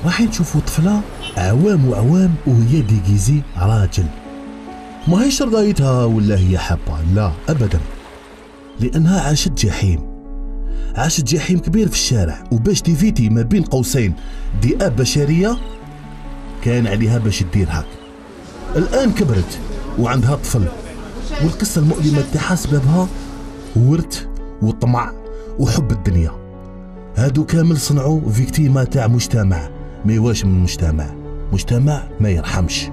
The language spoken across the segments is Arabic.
راح نشوفوا طفلة أعوام وأعوام وهي ديجيزي راجل. ما هيش رضايتها ولا هي حابة، لا أبدا، لأنها عاشت جحيم، عاشت جحيم كبير في الشارع، وباش تيفيتي ما بين قوسين ذئاب بشرية كان عليها باش تدير هاك. الآن كبرت وعندها طفل، والقصة المؤلمة تاعها سببها ورث وطمع وحب الدنيا. هادو كامل صنعوا فيكتيما تاع مجتمع ما يواش من مجتمع ما يرحمش.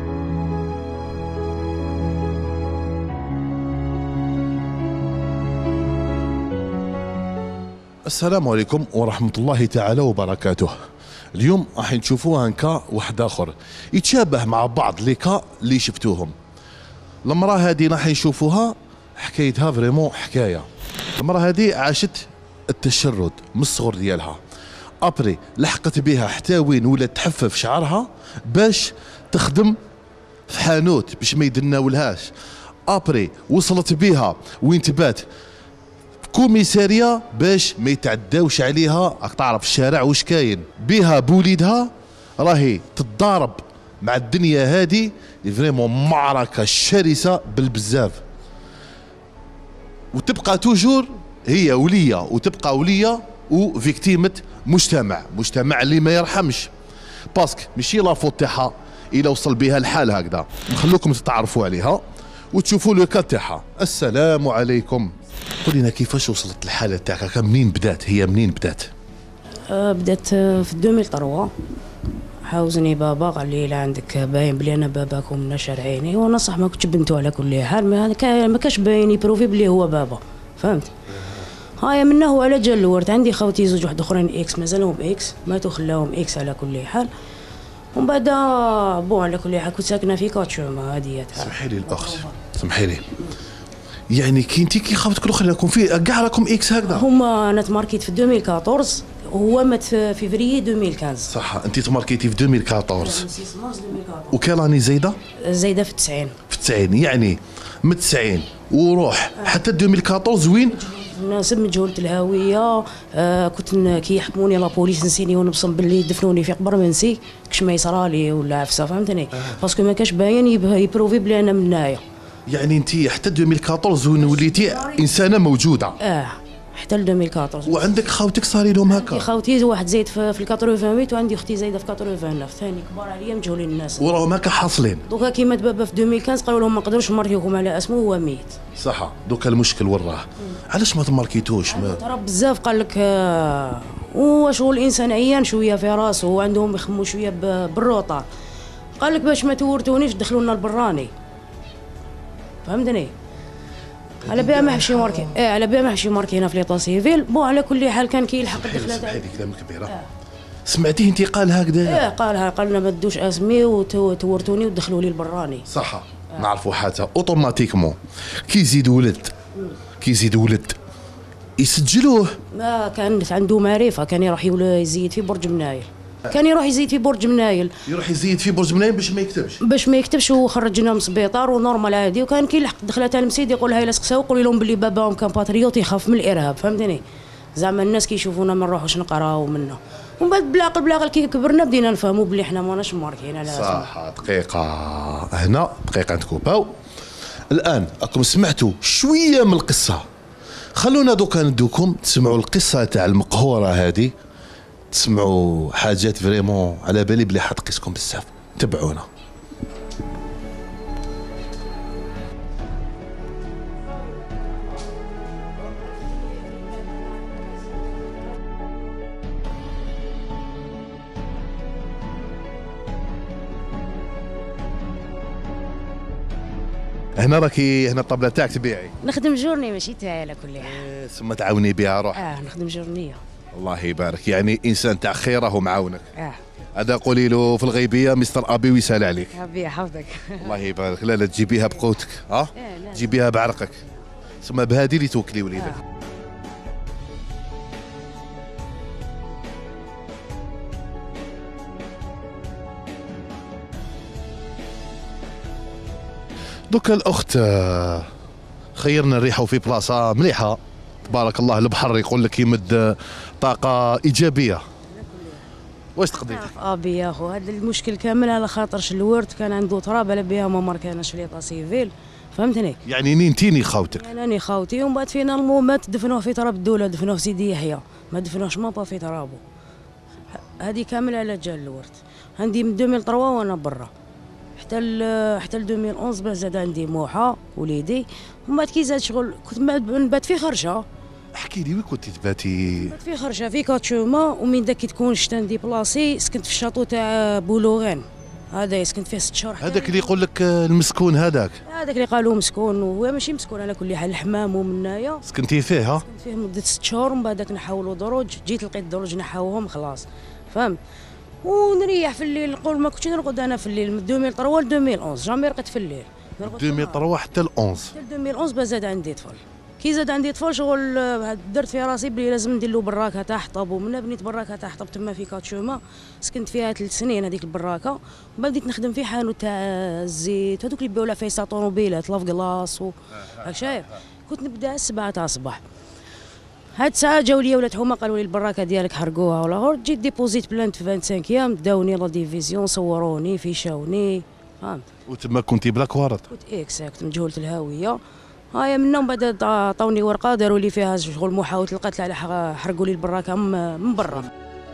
السلام عليكم ورحمة الله تعالى وبركاته. اليوم راح نشوفوها كا واحد اخر يتشابه مع بعض لي كا اللي شفتوهم. المرأة هذه راح نشوفوها حكايتها فريمون حكاية. المرأة هذه عاشت التشرد من الصغر ديالها، ابري لحقت بها حتى وين ولات تحفف شعرها باش تخدم في حانوت باش ما يدناولهاش، ابري وصلت بها وين تبات كوميسارية باش ما يتعداوش عليها، راك تعرف الشارع واش كاين بها بوليدها، راهي تتضارب مع الدنيا هذه فريمون معركة شرسة بالبزاف، وتبقى توجور هي ولية، وتبقى ولية وفيكتيمة مجتمع اللي ما يرحمش، باسك ماشي لافوت تاعها الى وصل بها الحال هكذا. نخلوكم تتعرفوا عليها وتشوفوا لو كا تاعها. السلام عليكم، قولي لنا كيفاش وصلت الحالة تاعك، منين بدات هي، منين بدات؟ بدات في 2003. حاوزني بابا قال لي لا عندك باين بلي انا باباكم نشر عيني، وانا صح ما كنتش بنتو على كل حال، ما كاش باين يبروفي بلي هو بابا، فهمت؟ هاي منه هو على جال الورد. عندي خوتي زوج واحد اخرين اكس مازالهم اكس، ماتوا خلاهم اكس على كل حال. ومن بعد بون على كل حال كنت ساكنه في كاتشوما هذه. سمحي لي الاخت، سمحي لي، يعني كي انت كي خوتك الاخرين راكم في كاع راكم اكس هكذا؟ هما انا تماركيت في 2014 وهو مات في فيفري 2015. صح، انت تماركيتي في 2014 وكان راني زايده في 90. في 90 يعني من 90 وروح حتى 2014 وين؟ ناس مجهولة الهوية. كنت كي يحكموني لابوليس نسيني ونبصم باللي يدفنوني في قبر منسي كش ما يصرالي ولا عفسه، فهمتني؟ باسكو ما كاش باين يبروفي بلي انا من هنايا. يعني انت حتى 2014 وين وليتي انسانه موجوده؟ حتى ل 2014. وعندك خاوتك صاري لهم هكا؟ خوتي واحد زايد في 88 وعندي اختي زايده في 89 ثاني، كبار عليا مجهولين الناس وراهم هكا حاصلين. دوكا كي مات بابا في 2015 قالوا لهم ما نقدروش نماركيوكم على اسمه وهو ميت. صح، دوكا المشكل وراه. علاش ما تماركيتوش؟ ترى بزاف قال لك هو شغل الانسان عيان شويه في راسه وعندهم يخموا شويه بالروطه، قال لك باش ما تورتونيش دخلوا لنا البراني، فهمتني؟ على بها ما حشي ماركي، على بها ما حشي ماركي هنا في ليطا سيفيل. بون على كل حال كان كيلحق الدخله. هذه كلام كبير. سمعتيه انت قال هكذا؟ قالها، قال لنا ما تدوش اسمي وتورتوني ودخلوا لي البراني. صح، نعرفوا حتى اوتوماتيكمون كي يزيد ولد يسجلوه. ما كانت عنده معرفه، كان يروح يزيد في برج منايل، يروح يزيد في برج منايل باش ما يكتبش وخرجنا من السبيطار ونورمال عادي. وكان كيلحق دخله تاع المسيد يقول هاي لسقساو قولي لهم بلي باباهم كان باتريوت يخاف من الارهاب، فهمتني؟ زعما الناس كيشوفونا ما نروحوش نقراو منه. ومن بعد بالعقل كي كبرنا بدينا نفهموا بلي حنا ماناش ماركين على صح. دقيقه هنا، دقيقه نتكوباو. الان راكم سمعتوا شويه من القصه، خلونا دوكا ندوكم تسمعوا القصه تاع المقهوره هذه، تسمعوا حاجات فريمون على بالي بلي حتقيسكم بزاف. تبعونا. هنا راكي، هنا الطبله تاعك تبيعي؟ نخدم جورني ماشي تاعي على كل حال. ثم تعاوني بها روح. نخدم جورنيه. الله يبارك، يعني انسان تاع خير راهو معاونك. هذا قولي له في الغيبيه مستر ابي ويسال عليك. ربي يحفظك. الله يبارك. لا تجيبيها بقوتك، تجيبيها بعرقك، ثم بهذه اللي توكلي وليدك. دوكا الاخت خيرنا نريحوا في بلاصه مليحه تبارك الله، البحر يقول لك يمد طاقه ايجابيه. واش تقضي؟ ابي يا خو هذا المشكل كامل على خاطرش الورد كان عنده تراب على بها ما كانش في ليطا سيفيل، فهمتني؟ يعني نينتيني خاوتك؟ يعني راني خاوتي، ومن بعد فينا المومات دفنوه في تراب الدوله، دفنوه في سيدي يحيى، ما دفنوهش مابا في ترابه. هذه كامل على جال الورد. عندي من 2003 وانا برا حتى 2011 باه زاد عندي موحه وليدي، ومن بعد كي زاد شغل كنت نبات في خرشه. احكي لي وين كنتي تباتي؟ نبات في خرشه في كاتشوما، ومن داك كي تكون شتا ندي بلاصي سكنت في الشاطو تاع بولوغين، هذا سكنت فيه 6 شهور. هذاك اللي يقول لك المسكون هذاك اللي قالوا مسكون، وهو ماشي مسكون على كل حال، الحمام ومنايا سكنتي فيه؟ ها سكنت فيه مده 6 شهور، ومن بعد نحاولوا دروج، جيت لقيت دروج نحاوهم خلاص، فهمت؟ ونريح في الليل، نقول ما كنتش نرقد انا في الليل من 2003 ل 2011 جامي رقدت في الليل. 2003 حتى ل 11 حتى 2011 باه زاد عندي طفل. كي زاد عندي طفل شغل درت في راسي بلي لازم ندير له براكه تاع حطب، ومن بنيت براكه تاع حطب تما في كاتشوما، سكنت فيها 3 سنين هذيك البراكه، ومن بعد بديت نخدم في حانوت تاع الزيت هذوك اللي يبيعوا العفايسه طوموبيلات لاف كلاص هاك شايف. كنت نبدا 7 تاع الصباح. هاد الساعه جاو لي ولاد حومه قالوا لي البراكه ديالك حرقوها ولا غير، جيت ديبوزيت بلانت في 25 ايام، داوني لا ديفيزيون، صوروني فيشاوني، فهمت؟ وتما كنتي بلا كوارط؟ كنت كنت مجهوله الهويه. هايا منهم بعد عطاوني ورقه داروا لي فيها شغل محاوله القتل على حرقوا لي البراكه من برا.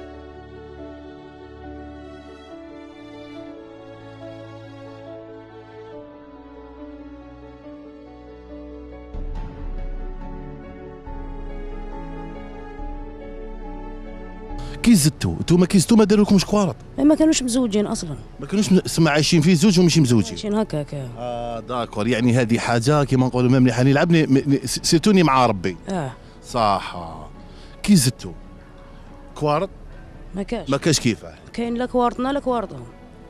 كي زدتوا نتوما كي زدتوا ما داروا لكمش كوارط؟ ما كانوش مزوجين اصلا، ما كانوش سما عايشين في زوج وماشي مزوجين؟ عايشين هكاك. داكور، يعني هذه حاجه كيما نقولوا ما مليحه نلعب سيرتوني مع ربي. صح. كي زدتوا كوارط ما كاش كيفاه، كاين لا كوارطنا لا كوارطهم.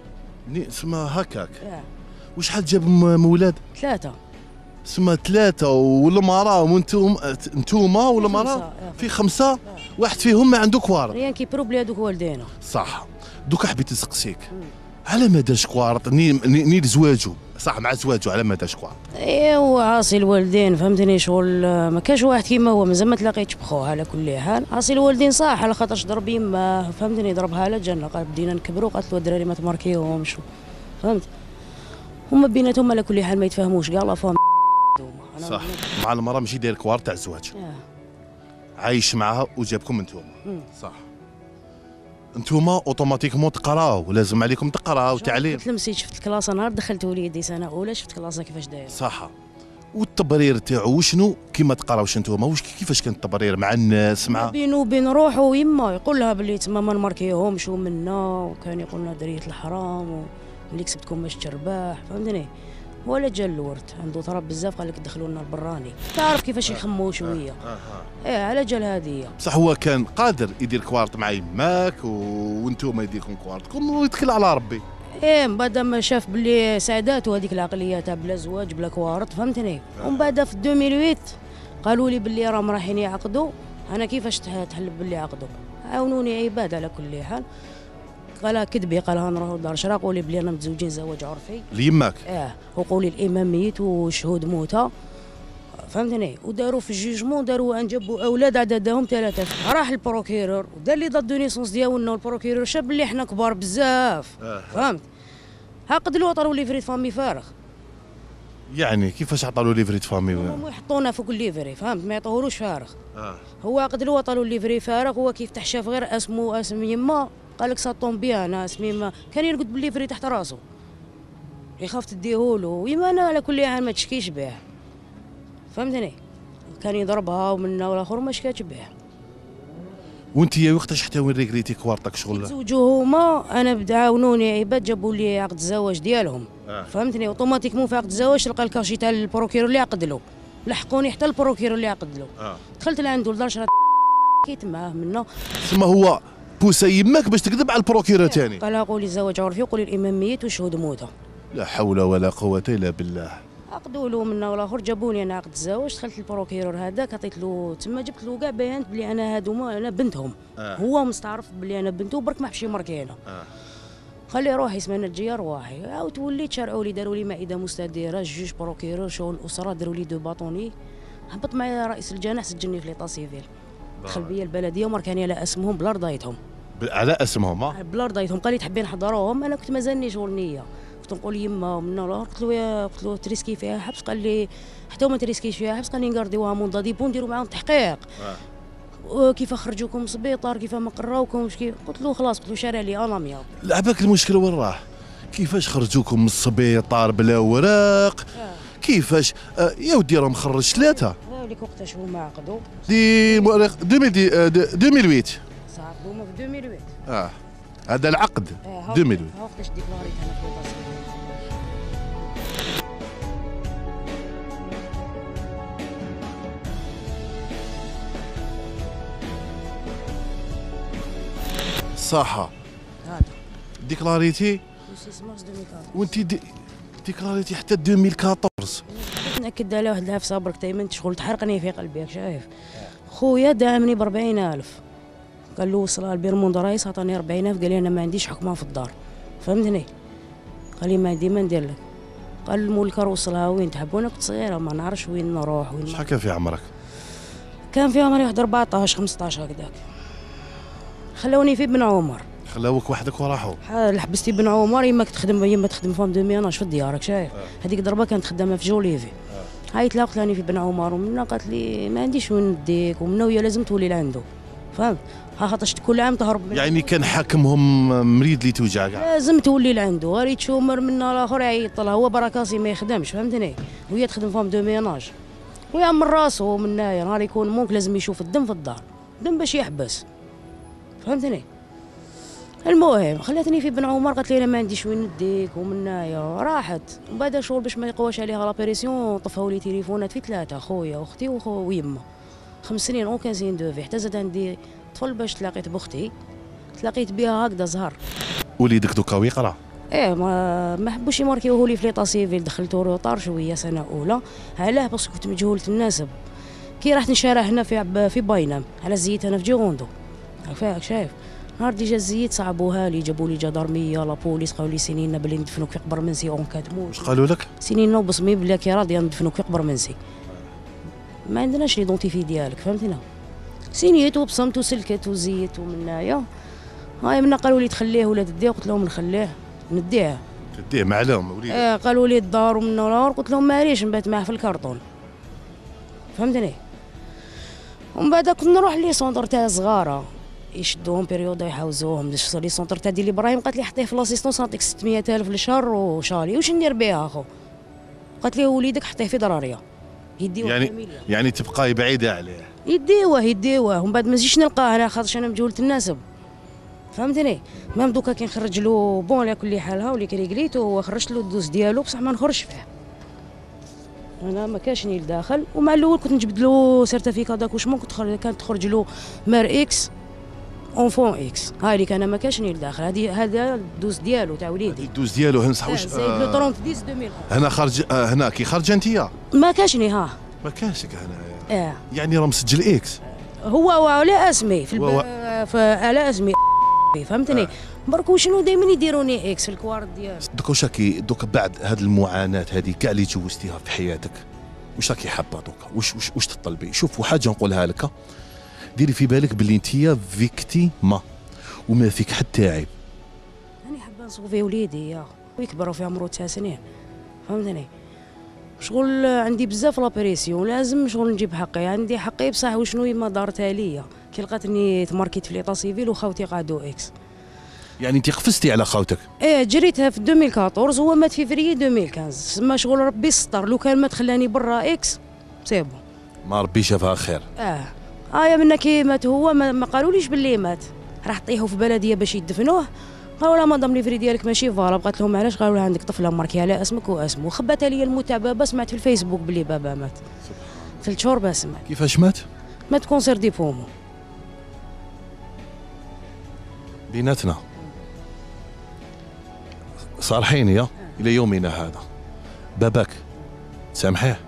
سما هكاك. وشحال جاب مولاد؟ 3. سما 3 والمراه وانتوما والمراه في 5. واحد فيهم ما عنده كوارط. ريان كيبرو بلي هذوك والدينا. صح. دوكا حبيت نسقسيك على ما دارش كوارط نيل زواجو، صح مع زواجو على ما دارش كوارط؟ ايوا عاصي الوالدين، فهمتني؟ شغل ما كاش واحد كيما هو، مازال ما تلاقيتش بخوه على كل حال. عاصي الوالدين صح، على خاطرش ضرب يماه، فهمتني؟ ضربها على جنة، قال بدينا نكبروا، قالت له الدراري ما تماركيوهمش، فهمت؟ هما بيناتهم على كل حال ما يتفاهموش كاع لا فام. صح. مع المراه ماشي داير كوارط تاع الزواج. عايش معها وجابكم انتوما. صح. انتوما اوتوماتيكمون تقراو، لازم عليكم تقراو تعليم. تلمسيت شفت الكلاس نهار دخلت وليدي سنه اولى، شفت كلاسه كيفاش داير. صح. والتبرير تاعو شنو كيما تقراوش انتوما؟ واش كيفاش كان التبرير مع الناس مع بينه وبين روحه ويما يقول لها بلي تما ما نماركيهمش ومنا، وكان يقول لنا دريه الحرام واللي كسبتكم باش ترباح، فهمتني؟ ولا جا الورد عنده طرب بزاف، قال لك دخلوا لنا البراني، تعرف كيفاش يخموا شويه. على جال هذه. بصح هو كان قادر يدير كوارط مع يماك وانتوما يديركم كوارطكم ويتكل على ربي. من بعد ما شاف بلي سعدات وهذيك العقليه تاع بلا زواج بلا كوارط، فهمتني؟ ومن بعد في 2008 قالوا لي بلي راهم رايحين يعقدوا، انا كيفاش تحلف بلي عقدوا؟ عاونوني عباد على كل حال. قالها كذبي، قالها نروحوا لدار شراق، قولي بلي انا متزوجين زواج عرفي ليماك. وقولي الامام ميت وشهود موتى، فهمتني؟ وداروا في الجيجمون، داروا جابوا اولاد عددهم 3. راح البروكيرور ودار لي دات دو نيسونس ديالنا، والبروكيرور شاف بلي حنا كبار بزاف، فهمت؟ عقد له عطاو ليفري فامي فارغ. يعني كيفاش عطاو له ليفري فامي؟ هما يحطونا فوق الليفري، فهمت؟ ما يعطوهولوش فارغ. هو عقد له عطاو له الليفري فارغ، هو كيف تحت شاف غير اسم يما، قال لك ساطون بيان، انا اسمي ما كان يرقد بالليفري تحت راسو، يخاف تديهولو، ويما انا على كل حال ما تشكيش به، فهمتني؟ كان يضربها ومنا والاخر ما شكاتش به. وانت وقتاش حتى وين ريكريتي كوارطك شغل؟ تزوجوا هما، انا بدا عاونوني عباد، جابوا لي عقد الزواج ديالهم، فهمتني؟ اوتوماتيكمون في عقد الزواج تلقى الكاشي تاع البروكيرور اللي عقد له، لحقوني حتى البروكيرور اللي عقد له. دخلت لعندو لدار شرا كيت معاه منا. تسمى هو بوسا يماك باش تكذب على البروكيرور ثاني؟ قال قولي الزواج عرفي، وقولي الامام ميت وشهود موتى. لا حول ولا قوه الا بالله. عقدوا له منا والاخر، جابوني انا عقد الزواج، دخلت للبروكيرور هذاك، عطيت له تما، جبت له كاع بيانات بلي انا هادوما انا بنتهم. هو مستعرف بلي انا بنته، برك ما حبش يماركينا. قال لي روحي اسمها نجيه رواحي. عاود وليت شرعوا لي، داروا لي مائده مستديره، جوج بروكيرور شؤون الاسره، داروا لي 2 باطوني. هبط معايا رئيس الجناح، سجلني في ليطا سيفيل، دخل بيا البلديه وماركاني على اسمهم بلا رضايتهم. على اسمهم بلا رضايتهم. قال لي تحبي نحضروهم، انا كنت مازالني شغل نيه، كنت نقول يما ومن نهار قلت له تريسكي فيها حبس، قال لي حتى ما تريسكيش فيها حبس، قال لي نقارديوها موندا ديبو نديروا معاهم تحقيق. كيف خرجوكم من السبيطار، كيف ما قراوكم، قلت له خلاص، قلت له شارع لي انا ميا. لعبك المشكل وين راه؟ كيفاش خرجوكم من السبيطار بلا وراق؟ كيفاش يا ودي راه مخرج 3 هاوليك وقتاش هما عقدوا دي 2008 صعقوا هما في 2008. هذا العقد 2008. ها وقتاش ديكلاريت انا في الباسي. صح هذا ديكلاريتي 6 مارس 2014. وانت ديكلاريتي حتى 2014. نأكد على واحد الحاجه، صبرك دائما شغل تحرقني في قلبي، شايف خويا دعمني ب 40,000، قال له وصل البيرموند رايس عطاني 40,000، قال لي انا ما عنديش حكمه في الدار، فهمتني؟ قال لي ما عندي ما ندير لك. قال المولكر وصلها وين تحبوا، انا كنت صغيره ما نعرفش وين نروح وين. شحال كان في عمرك؟ كان في عمري واحد 14 15 هكذاك. خلوني في بن عمر، خلاوك وحدك وراحوا. حبستي بن عمر، يماك تخدم فام دو ميناج في ديارك، شايف؟ هذيك ضربه كانت خدامه في جوليفي. هاي تلاقت لاني في بن عمر، ومنا قالت لي ما عنديش وين نديك، ومنا وهي لازم تولي لعنده، فهمت؟ خاطرش كل عام تهرب يعني كان حاكمهم مريض اللي توجع كاع. لازم تولي لعنده، غير تشومر من نهار اخر يعيط لها، هو بركاسي ما يخدمش، فهمتني؟ وهي تخدم فام دو ميناج، ويعمر راسو من نايا نهار يكون مونك لازم يشوف الدم في الدار، الدم باش يحبس، فهمتني؟ المهم خلاتني في بن عمر، قالت لي انا ما عنديش وين نديك، ومن نايا راحت. ومن بعد شغل باش ما يقواش عليها لابريسيون، طفاو لي تليفونات في 3، خويا واختي ويما، 5 سنين اون سين دوفي، حتى زاد عندي طفل باش تلاقيت باختي، تلاقيت بها هكذا زهر. وليدك دوكا ويقرا؟ ما حبوش يماركيوه لي في ليطا سيفيل، دخلتو روطار شويه سنه اولى، علاه باسكو كنت مجهوله النسب. كي رحت نشارع هنا في باينام، على زيت انا في جيروندو، فاك شايف؟ نهار ديجا الزيت صعبوها لي، جابوا لي جدارميه لابوليس، قالوا لي سنينا بلي ندفنوك في قبر منسي اون كاتموت. واش قالوا لك؟ سنينا وبصمي بلي كي راضيه ندفنوك في قبر منسي، ما عندناش ليدونتيفي ديالك، فهمتينا؟ سينيت وبصمت وسلكت وزيت ومن هنايا. هاي منا قالوا لي تخليه ولا تديه، قلت لهم نخليه، نديه معلوم وليدك. قالوا لي الدار ومن نهار، قلت لهم معليش نبات معاه في الكرتون، فهمتني؟ ومن بعد كنت نروح لي سونتر تاع صغاره يشدوهم بيريودا يحوزوهم، لي سونتر تاع ديال ابراهيم، قالت لي حطيه في لاسيستونس نعطيك 600,000 للشهر وشالي، واش ندير بها اخو؟ قالت لي وليدك حطيه في ضراريه يديوه، يعني تبقاي بعيده عليه. يديوه ومن بعد ما نجيش نلقاه انا، خاطرش انا مجهوله النسب، فهمتني؟ مام دوكا كي نخرج له بون على كل حال، ها ولي كريكليتو هو خرجت له الدوز ديالو، بصح ما نخرجش فيه، انا ما كاشني لداخل. ومع الاول كنت نجبد له سيرتيفيكا داك واش كانت تخرج له مار اكس اونفون اكس، هاي اللي كان ما كاشني لداخل، هذا الدوز ديالو تاع وليدي، الدوز ديالو هنصح واش زايد لو 30 10 2000 هنا خرج. هنا كي خرج انت ما كاشني، ما كانش هنا يعني راه مسجل اكس، هو على اسمي على اسمي، فهمتني؟ برك وشنو دائما يديروني اكس في الكوارد ديالو. دوكا واش راكي دوكا بعد هاد المعاناه هذه كاع اللي تجوزتيها في حياتك، واش راكي حابه دوكا؟ واش تطلبي؟ شوف وحاجه نقولها لك، ديري في بالك باللي انتيا فيكتيما وما فيك حتى عيب. راني حابه نصوفي وليدي ويكبروا في عمره 9 سنين، فهمتني؟ شغل عندي بزاف لابريسيون، لازم شغل نجيب حقي، عندي حقي بصح وشنو ما دارتها ليا كي لقاتني تماركيت في ليطا سيفيل وخاوتي قعدوا اكس. يعني انت قفزتي على خاوتك؟ جريتها في 2014، هو مات في فيفري 2015، ما شغل ربي ستر، لو كان ما تخلاني برا اكس سيبو، ما ربي شافها خير. يا منا كي مات هو ما قالوليش باللي مات، راح طيحوا في بلديه باش يدفنوه، قالوا لا مادام ليفري ديالك ماشي فالا، بقات لهم علاش؟ قالوا لها عندك طفله ماركي على اسمك واسمه، خباتها لي المتابعه، سمعت في الفيسبوك باللي بابا مات 3 شهور بس مات. كيفاش مات؟ مات كونسير دي بومو. بيناتنا صالحين يا الى يومنا هذا، باباك سامحيه؟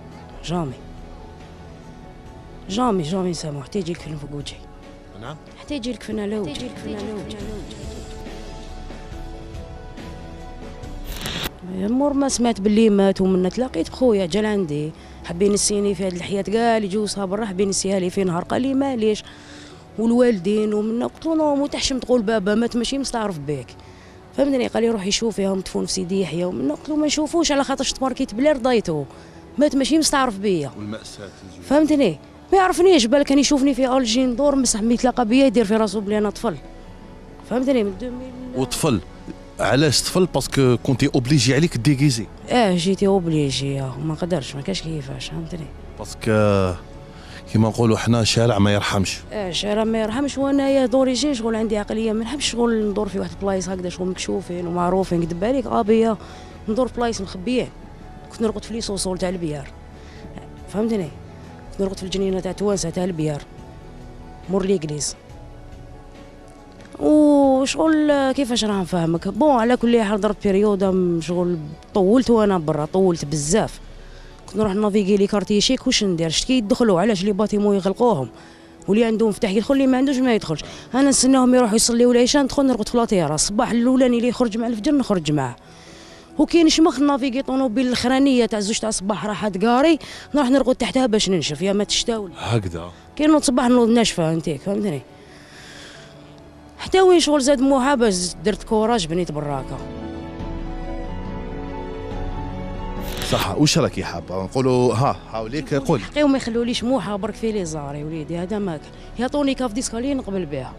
جامي سامح، حتى يجي الكفن فوق وجهي. نعم حتى يجي الكفن على وجهي. مور ما سمعت باللي مات ومن تلاقيت بخويا جا لعندي، حبي ينسيني في هاد الحياه كاع اللي جوزها برا، حبي ينسيها لي في نهار، قال لي معليش، والوالدين ومنا. قلت له مو تحشم تقول بابا مات ماشي مستعرف بك، فهمتني. قال لي روح يشوف فيها مدفون في سيدي يحيى ومنا. قلت له ما نشوفوش على خاطرش تماركيت بلا رضايته، مات ماشي مستعرف بيا. والمأساة فهمتني. ما يعرفنيش، بال كان يشوفني في الجي ندور مسح ما يتلاقى بيا يدير في راسو بلي انا طفل. فهمتني. من 2000 وطفل علاش طفل؟ باسكو كنتي اوبليجي عليك ديغيزي. جيتي اوبليجي ما قدرش، ما كاش كيفاش. فهمتني. باسكو كيما نقولوا حنا شارع ما يرحمش. شارع ما يرحمش. وانايا دوريجين شغل عندي عقليه ما نحبش شغل ندور في واحد البلايص هكذا شغل مكشوفين ومعروفين. كدب عليك ابيا ندور في بلايص مخبيين. كنت نرقد في لي سوسول تاع البيار. فهمتني. كنت نرقد في الجنينه تاع توانسه تاع البيار مور ليغليز. وشغل كيفاش راح نفهمك. بون على كل حال ضربت بيريودا شغل طولت وانا برا، طولت بزاف. كنت نروح نافيغي لي كارتي شيك واش ندير شت كي يدخلوا علاش لي باتيمون يغلقوهم واللي عنده مفتاح يدخل اللي ما عندوش ما يدخلش. انا نستناهم يروحوا يصليوا العشاء ندخل نرقد في لاطيرا. الصباح الاولاني اللي يخرج مع الفجر نخرج معاه. وكاين شمخ نافيغي طونوبيل الاخرانيه تاع زوج تاع الصباح راحت كاري نروح نرقد تحتها باش ننشف يا ما تشتاول هكذا كاين نوض صباح نوض ناشفه انتيك. فهمتني. حتى وين شغل زاد موها باش درت كوراج بنيت براكه. صح. واش راكي حابه نقولوا؟ حاوليك قول. حقيقة ما يخلوليش موحه برك في لي زاري وليدي هذا ماكل. يعطوني كاف ديسكالي نقبل بها.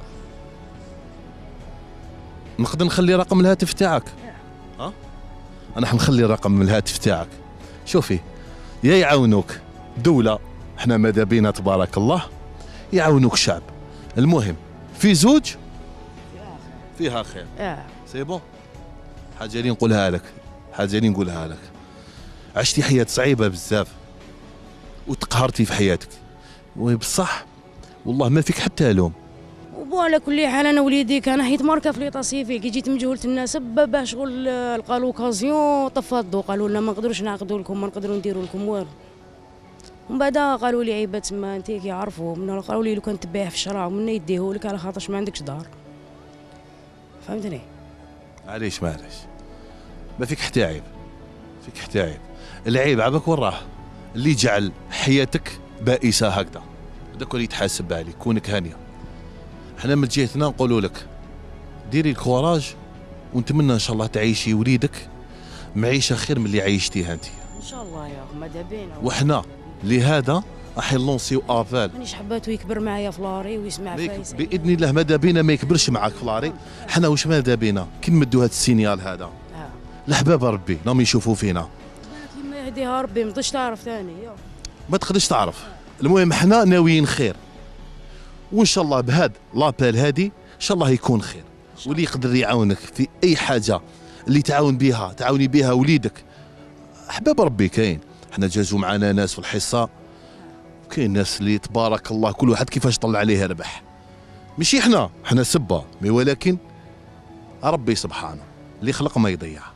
نقدر نخلي رقم الهاتف تاعك؟ انا حنخلي رقم الهاتف تاعك. شوفي يا يعاونوك دولة، احنا ماذا بينا تبارك الله، يعاونوك شعب. المهم في زوج فيها خير. سي بون. حاجة اللي نقولها لك، حاجة اللي نقولها لك، عشتي حياة صعيبة بزاف وتقهرتي في حياتك وبصح والله ما فيك حتى لوم. وبو على كل حال انا وليدي كان حيت ماركه في ليطا سيفي كي جيت مجهوله النسب باه شغل لقى لوكازيون طفضوا قالوا لنا ما نقدروش نعقدوا لكم ما نقدروا نديروا لكم والو. ومن بعد قالوا لي عيبه تما انت كيعرفوا من قالوا لي لو كان تبيع في الشارع ومن يديهولك على خاطرش ما عندكش دار. فهمتني. معليش ما فيك حتى عيب، فيك حتى عيب. العيب عبك وراه اللي جعل حياتك بائسه هكذا، هذاك اللي يتحاسب عليك. كونك هانيه. حنا من جهتنا نقولوا لك ديري الكوراج ونتمنى ان شاء الله تعيشي وليدك معيشه خير من اللي عيشتيها انت ان شاء الله يا اخي ماذا بينا. وحنا لهذا راح نلونسيو افال. مانيش حباتو يكبر معايا في لاري ويسمع فايس باذن الله. ماذا بينا ما يكبرش معاك في لاري. حنا واش ماذا بينا كي نمدوا هذا السينيال هذا الحباب ربي راهم يشوفوا فينا. كيما يهديها ربي ما تقدرش تعرف ثاني ما تقدرش تعرف. المهم حنا ناويين خير وان شاء الله بهذا لابيل هادي ان شاء الله يكون خير. واللي يقدر يعاونك في اي حاجه اللي تعاوني بها وليدك احباب ربي كاين. حنا جازوا معنا ناس في الحصه وكاين ناس اللي تبارك الله كل واحد كيفاش طلع عليه ربح. ماشي حنا سبه مي ولكن ربي سبحانه اللي خلق ما يضيع.